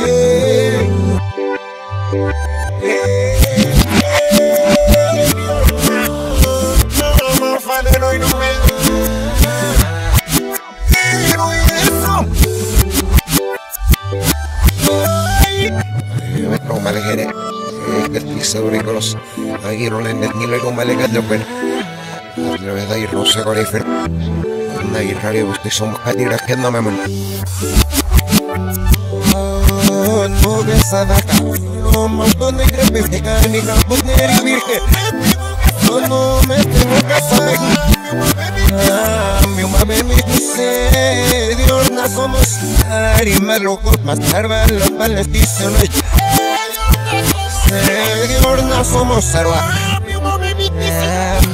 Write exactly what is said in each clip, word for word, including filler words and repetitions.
Malagere, Saurícolos, Aguirre, Nilo con Malegando, pero a través de ir no se corefer. Nair usted somos cadiras que no me aman. No ves a vaca, no montón de grepes de canica, poner y virgen. No, no me tengo que saber. Mi mame me dice, Dios no somos arima locos, más tarde los palestinos. Dios no somos salva. Mi mame me dice,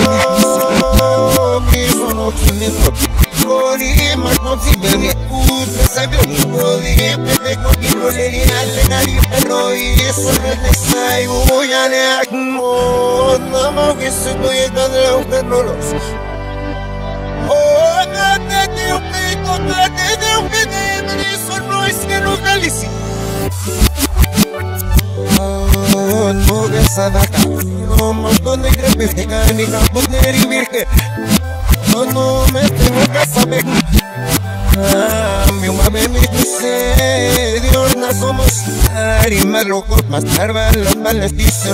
mi sono chinito. Corri más posible, usted sabe un código, me contigo sería el nadie pero y eso no es necesario. Voy a leer, no, no me que se estoy dando un perros. Oh, trate de un pito, trate de un pito, eso no es que no calice. Oh, no ves a vaca, no montón de grepes de canica, poner y virgen. No, no me tengo que saber. Ah, mi mame me dice, Dios no somos arima locos, más tarde los males dicen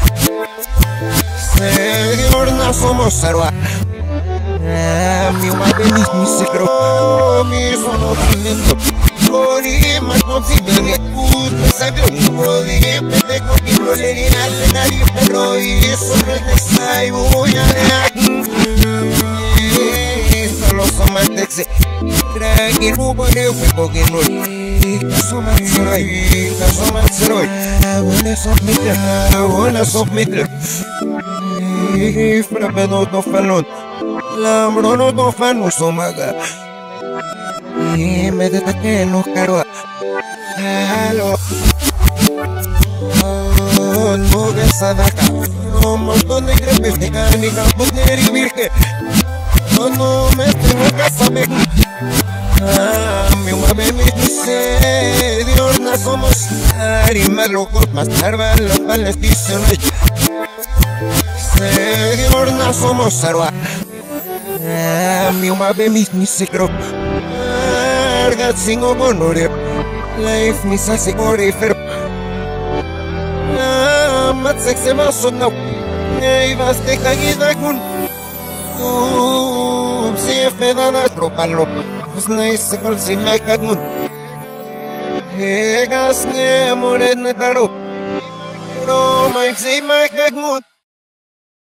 Dios no somos salva. Ah, mi mame me dice, creo, mi sono tremendo. Corri más posible, usted sabe un código, me contigo sería el nadie pero y eso no es necesario. Voy a leer. Solo somos textos, trae el humo de fuego que no es. Somos heroy, somos heroy. Buenas son mitras, buenas son mitras. Frappe no to falon, lambro no to fanu somaga. Y me destaque no caro. Halo. No ves a vaca, no montón de grepes de canica, poner y virgen. No, no me tengo que saber. Ah, mi mame me dice, Dios no somos arima locos, más tarde los palestinos. Dios no somos salva. Ah, mi mame me dice, creo. Argat sin honor, life me says forever. Ah, matsex se va sonando. Ei, vas te caída con. Si fedana tropalo, pues no es con si me cagun. Hegas ne amor en el taro, pero me si me cagun.